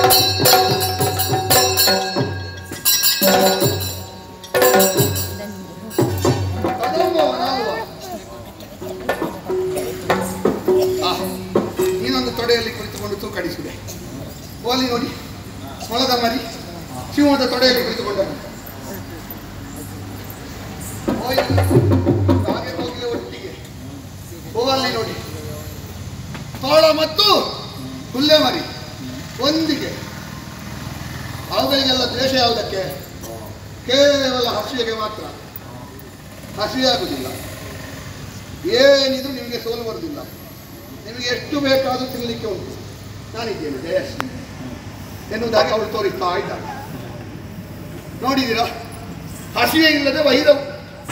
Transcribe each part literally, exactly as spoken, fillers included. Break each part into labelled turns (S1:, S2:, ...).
S1: ನೀನೊಂದು ತೊಡೆಯಲ್ಲಿ ಕುಳಿತುಕೊಂಡು ತೂಕಡಿಸಿದೆ. ಓಲಿ ನೋಡಿ, ಮೊಳದ ಮರಿ ಶಿವದ ತೊಡೆಯಲ್ಲಿ ಕುಳಿತುಕೊಂಡ ಹಾಗೆ ಹೋಗಲಿ ಒಟ್ಟಿಗೆ. ಹೂವಲ್ಲಿ ನೋಡಿ, ತೋಳ ಮತ್ತು ಹುಲ್ಲೆ ಮರಿ ಒಂದಿಗೆ. ಅವುಗಳಿಗೆಲ್ಲ ದ್ವೇಷ ಯಾವುದಕ್ಕೆ? ಕೇವಲ ಹಸಿವೆಗೆ ಮಾತ್ರ. ಹಸಿವೆ ಆಗುವುದಿಲ್ಲ, ಏನಿದು ನಿಮಗೆ ಸೋಲು ಬರುವುದಿಲ್ಲ. ನಿಮಗೆ ಎಷ್ಟು ಬೇಕಾದರೂ ತಿನ್ನಲಿಕ್ಕೆ ಉಂಟು, ನಾನಿದ್ದೇನೆ ಜಯಶ್ರೀ ಎನ್ನುವುದಾಗಿ ಅವಳು ತೋರಿಸ್ತಾ ಇದ್ದಾಳೆ. ನೋಡಿದ್ದೀರಾ, ಹಸಿವೆ ಇಲ್ಲದೆ ವೈರವು.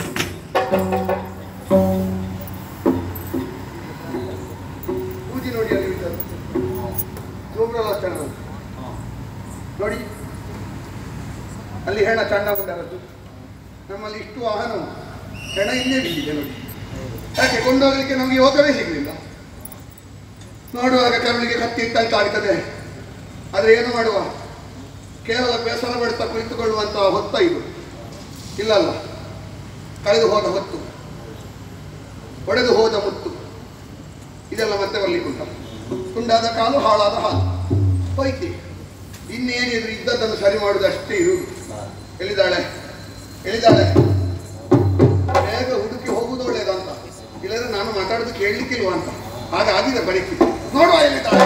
S1: ಪೂಜೆ ನೋಡಿ, ಅಲ್ಲಿ ಇದ್ದರು ಸೂಮ್ರಲ ಚಣ್ಣ ನೋಡಿ, ಅಲ್ಲಿ ಹೆಣ ಚಣ್ಣ ಉಂಟಾರದ್ದು. ನಮ್ಮಲ್ಲಿ ಇಷ್ಟು ವಾಹನ ಹೆಣ ಇಲ್ಲೇ ಬಿದ್ದಿದೆ ನೋಡಿ. ಯಾಕೆ ಕೊಂಡೋಗಲಿಕ್ಕೆ ನಮಗೆ ಯೋಗವೇ ಸಿಗಲಿಲ್ಲ. ನೋಡುವಾಗ ಕರುಳಿಗೆ ಕತ್ತಿ ಇಟ್ಟಂತ ಆಗ್ತದೆ. ಆದರೆ ಏನು ಮಾಡುವ, ಕೇವಲ ಬೇಸರ ಪಡ್ತಾ ಕುಳಿತುಕೊಳ್ಳುವಂತಹ ಹೊತ್ತ ಇದು ಇಲ್ಲಲ್ಲ. ಕಳೆದು ಹೋದ ಹೊತ್ತು, ಒಡೆದು ಹೋದ ಮುತ್ತು, ಇದೆಲ್ಲ ಮತ್ತೆ ಬರ್ಲಿಕ್ಕುಂಟ. ತುಂಡಾದ ಕಾಲು, ಹಾಳಾದ ಹಾಲು ಹೋಯ್ತಿ. ಇನ್ನೇನಿದ್ರು ಇದ್ದದ್ದನ್ನು ಸರಿ ಮಾಡುವುದಷ್ಟೇ ಇರುವುದು. ಎಲ್ಲಿದ್ದಾಳೆ ಎಲ್ಲಿದ್ದಾಳೆ ಬೇಗ ಹುಡುಕಿ ಹೋಗುವುದು ಒಳ್ಳೇದಂತ, ಇಲ್ಲದ್ರೆ ನಾನು ಮಾತಾಡೋದು ಕೇಳಲಿಕ್ಕಿಲ್ವ ಅಂತ. ಹಾಗಾಗಿದೆ ಬಳಿಕೆ. ನೋಡುವ ಎಲ್ಲಿದ್ದಾಳೆ.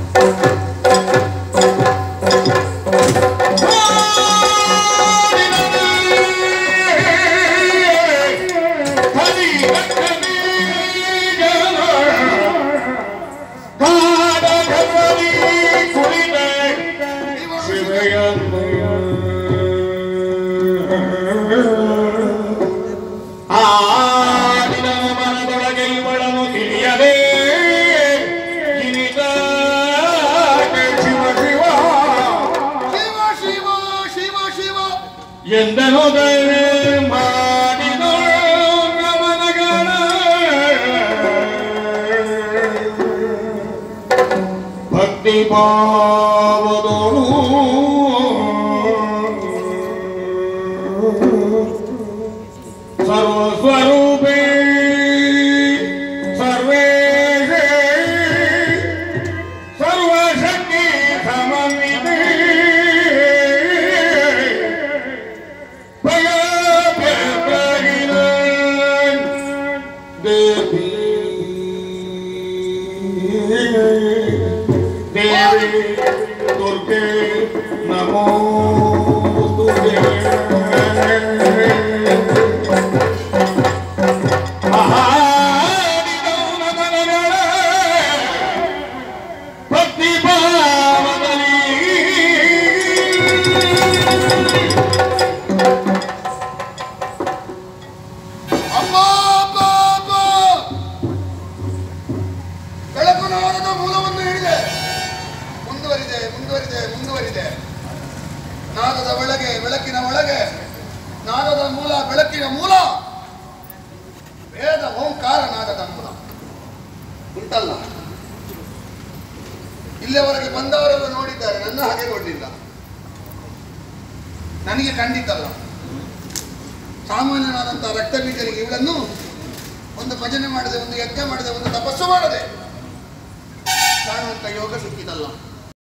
S2: ಭಕ್ತಿ ಭಾವದೋಳು ಸರ್ವಸ್ವರೂಪೇ ಸರ್ವೇಶ ಸರ್ವಶಕ್ತಿ ಸಮನ್ವಿತೆ ದೇವಿ दुर्गे नमो तुझे भक्ति भावदली
S1: ಬೆಳಕು ನಾದದ ಮೂಲವನ್ನು ಹೇಳಿದೆ. ಮುಂದುವರಿದೆ ಮುಂದುವರಿದೆ ಮುಂದುವರಿದೆ. ನಾದದ ಒಳಗೆ, ಬೆಳಕಿನ ಒಳಗೆ, ನಾದದ ಮೂಲ, ಬೆಳಕಿನ ಮೂಲ, ವೇದ ಓಂಕಾರ ನಾದದ ಮೂಲ ಉಂಟಲ್ಲ. ಇಲ್ಲಿಯವರೆಗೆ ಬಂದವರೆಲ್ಲ ನೋಡಿದ್ದಾರೆ, ನನ್ನ ಹಾಗೆ ನೋಡಲಿಲ್ಲ. ನನಗೆ ಖಂಡಿತಲ್ಲ, ಸಾಮಾನ್ಯನಾದಂತಹ ರಕ್ತ ಬೀಜರಿಗೆ ಇವಳನ್ನು ಒಂದು ಭಜನೆ ಮಾಡದೆ, ಒಂದು ಯಜ್ಞ ಮಾಡದೆ, ಒಂದು ತಪಸ್ಸು ಮಾಡದೆ ಕಾಣುವಂತ ಯೋಗ ಸಿಕ್ಕಿದಲ್ಲ.